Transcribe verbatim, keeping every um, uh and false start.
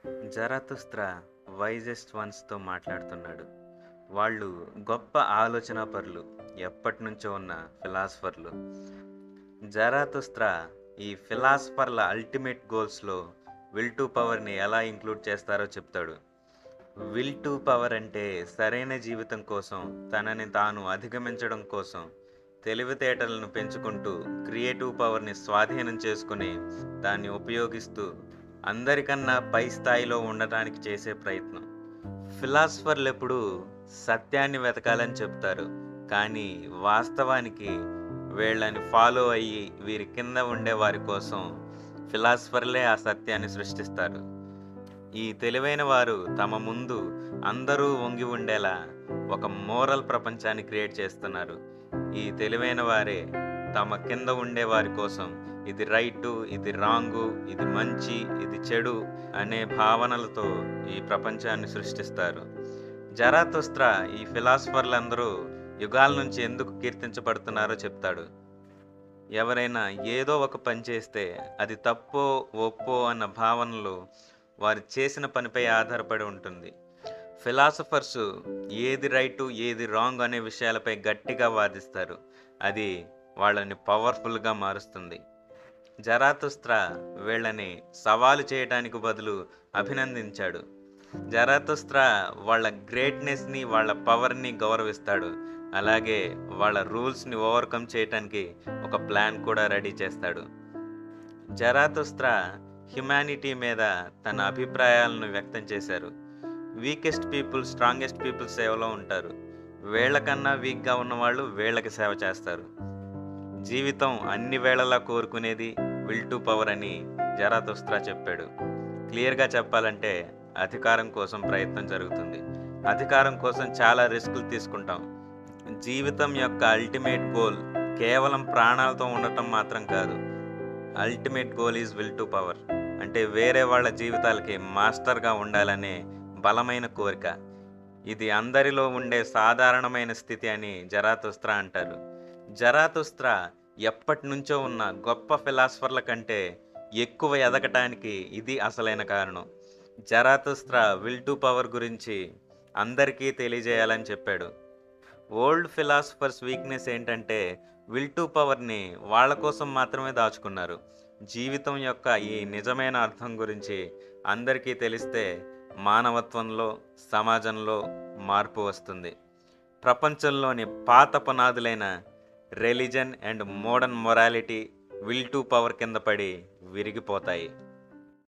జరతుస్త్ర wisest వన్స్తో మాట్లాడుతున్నాడు. వాళ్ళు గొప్ప ఆలోచనాపరులు, ఎప్పటినుంచో ఉన్న ఫిలాసఫర్లు. జరాతుస్త్ర ఈ ఫిలాసఫర్ల అల్టిమేట్ గోల్స్లో విల్ టు పవర్ని ఎలా ఇంక్లూడ్ చేస్తారో చెప్తాడు. విల్ టు పవర్ అంటే సరైన జీవితం కోసం, తనని తాను అధిగమించడం కోసం తెలివితేటలను పెంచుకుంటూ క్రియేటివ్ పవర్ని స్వాధీనం చేసుకుని దాన్ని ఉపయోగిస్తూ అందరికన్నా పై స్థాయిలో ఉండటానికి చేసే ప్రయత్నం. ఫిలాసఫర్లు ఎప్పుడు సత్యాన్ని వెతకాలని చెప్తారు, కానీ వాస్తవానికి వీళ్ళని ఫాలో అయ్యి వీరి కింద ఉండే వారి కోసం ఫిలాసఫర్లే ఆ సత్యాన్ని సృష్టిస్తారు. ఈ తెలివైన వారు తమ ముందు అందరూ వంగి ఉండేలా ఒక మోరల్ ప్రపంచాన్ని క్రియేట్ చేస్తున్నారు. ఈ తెలివైన వారే తమ కింద ఉండే వారి కోసం ఇది రైటు, ఇది రాంగు, ఇది మంచి, ఇది చెడు అనే భావనలతో ఈ ప్రపంచాన్ని సృష్టిస్తారు. జరాతుస్త్ర ఈ ఫిలాసఫర్లందరూ యుగాల నుంచి ఎందుకు కీర్తించబడుతున్నారో చెప్తాడు. ఎవరైనా ఏదో ఒక పని చేస్తే అది తప్పో ఒప్పో అన్న భావనలు వారు చేసిన పనిపై ఆధారపడి ఉంటుంది. ఫిలాసఫర్స్ ఏది రైటు ఏది రాంగ్ అనే విషయాలపై గట్టిగా వాదిస్తారు. అది వాళ్ళని పవర్ఫుల్గా మారుస్తుంది. జరాతుస్త్ర వీళ్ళని సవాలు చేయడానికి బదులు అభినందించాడు. జరాతుస్త్ర వాళ్ళ గ్రేట్నెస్ని, వాళ్ళ పవర్ని గౌరవిస్తాడు. అలాగే వాళ్ళ రూల్స్ని ఓవర్కమ్ చేయటానికి ఒక ప్లాన్ కూడా రెడీ చేస్తాడు. జరాతుస్త్ర హ్యుమానిటీ మీద తన అభిప్రాయాలను వ్యక్తం చేశారు. వీకెస్ట్ పీపుల్ స్ట్రాంగెస్ట్ పీపుల్ సేవలో ఉంటారు. వీళ్ళకన్నా వీక్గా ఉన్నవాళ్ళు వీళ్ళకి సేవ చేస్తారు. జీవితం అన్ని వేళలా కోరుకునేది విల్ టు పవర్ అని జరాతుస్త్ర చెప్పాడు. క్లియర్గా చెప్పాలంటే అధికారం కోసం ప్రయత్నం జరుగుతుంది. అధికారం కోసం చాలా రిస్కులు తీసుకుంటాం. జీవితం యొక్క అల్టిమేట్ గోల్ కేవలం ప్రాణాలతో ఉండటం మాత్రం కాదు. Ultimate goal is will to power అంటే వేరే వాళ్ళ జీవితాలకి మాస్టర్గా ఉండాలనే బలమైన కోరిక. ఇది అందరిలో ఉండే సాధారణమైన స్థితి అని జరాతుస్త్ర అంటారు. జరాతుస్త్ర ఎప్పటి నుంచో ఉన్న గొప్ప ఫిలాసఫర్ల కంటే ఎక్కువ ఎదగటానికి ఇది అసలైన కారణం. జరాతుస్త్ర విల్ టు పవర్ గురించి అందరికీ తెలియజేయాలని చెప్పాడు. ఓల్డ్ ఫిలాసఫర్స్ వీక్నెస్ ఏంటంటే విల్ టు పవర్ని వాళ్ళ కోసం మాత్రమే దాచుకున్నారు. జీవితం యొక్క ఈ నిజమైన అర్థం గురించి అందరికీ తెలిస్తే మానవత్వంలో, సమాజంలో మార్పు వస్తుంది. ప్రపంచంలోని పాత పునాదులైన religion and modern morality will to power కింద పడి విరిగిపోతాయి.